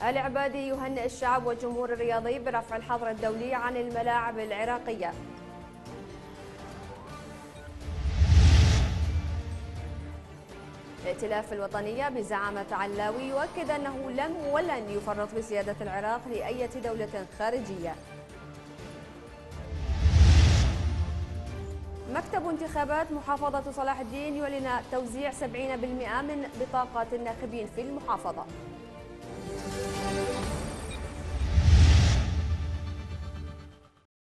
العبادي يهنئ الشعب والجمهور الرياضي برفع الحظر الدولي عن الملاعب العراقية. الائتلاف الوطنية بزعامة علاوي يؤكد أنه لم ولن يفرط بسيادة العراق لأي دولة خارجية. مكتب انتخابات محافظة صلاح الدين يعلن توزيع 70% من بطاقات الناخبين في المحافظة.